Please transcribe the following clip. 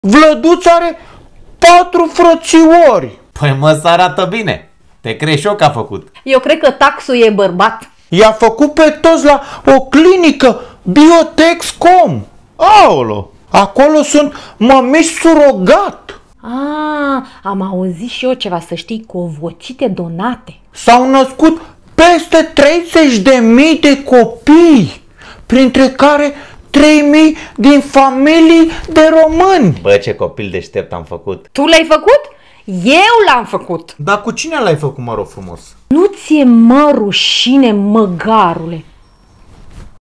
Vlăduț are 4 frățiori. Păi mă, să arată bine. Te crezi și eu că a făcut. Eu cred că taxul e bărbat. I-a făcut pe toți la o clinică Biotex.com. Aolo! Acolo sunt mămici surogat. Am auzit și eu ceva, să știi, cu ovocite donate. S-au născut peste 30.000 de copii, printre care 3.000 din familii de români. Bă, ce copil deștept am făcut. Tu l-ai făcut? Eu l-am făcut. Dar cu cine l-ai făcut, mă rog frumos? Nu ți-e, mă, rușine, măgarule?